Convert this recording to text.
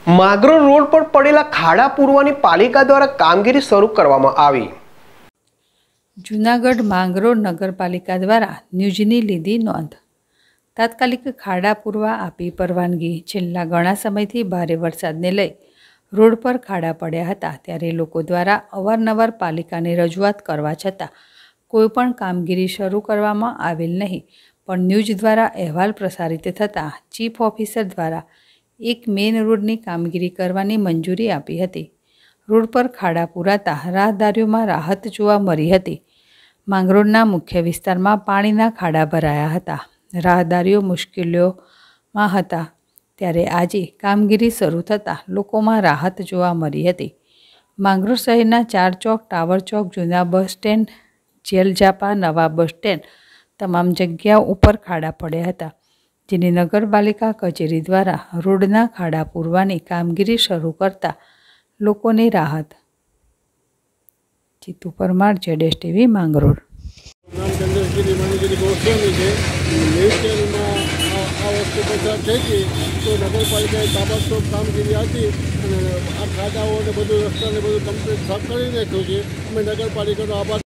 Mangrol road પર પડેલા ખાડા પૂરવાની પાલિકા દ્વારા કામગીરી શરૂ કરવામાં આવી। જૂનાગઢ માંગરોળ નગરપાલિકા દ્વારા ન્યૂઝની લીધી નોંધ। તાત્કાલિક ખાડા પૂરવા આપી પરવાનગી। છેલ્લા ઘણા સમયથી ભારે વરસાદને લઈ રોડ પર ખાડા પડ્યા હતા, ત્યારે લોકો દ્વારા અવારનવાર પાલિકાને રજૂઆત કરવા છતાં કોઈપણ કામગીરી શરૂ કરવામાં આવેલ નહીં। પણ ન્યૂઝ દ્વારા અહેવાલ પ્રસારિત થતાં ચીફ ઓફિસર દ્વારા એક મેઇન રોડની કામગીરી કરવાની મંજૂરી આપી હતી। રોડ પર ખાડા પૂરાતા રાહદારીઓમાં રાહત જોવા મળી હતી। માંગરોળના મુખ્ય વિસ્તારમાં પાણીના ખાડા ભરાયા હતા। રાહદારીઓ મુશ્કેલીઓમાં હતા, ત્યારે આજે કામગીરી શરૂ થતાં લોકોમાં રાહત જોવા મળી હતી। માંગરોળ શહેરના 4 ચોક, ટાવર ચોક, જૂના બસ સ્ટેન્ડ, જેલ ઝાપા, નવા બસ સ્ટેન્ડ તમામ જગ્યાઓ ઉપર ખાડા પડ્યા હતા, જેની નગરપાલિકા કચેરી દ્વારા રોડના ખાડા પૂરવાની કામગીરી શરૂ કરતા લોકોને રાહત। જીતુ પરમાર, ZSTV માંગરોળ। નામ ચંદ્રશ્રી મણિગીરી ગોસ્વામી છે। નેચરમાં આ વસ્તુ પસાર થઈ ગઈ તો નગરપાલિકાએ તાબડતોબ કામગીરી હતી અને આ ખાડાઓ અને બધું રસ્તાને બધું કમ્પ્લીટ સાફ કરી નાખ્યું છે। અમે નગરપાલિકાનો આભાર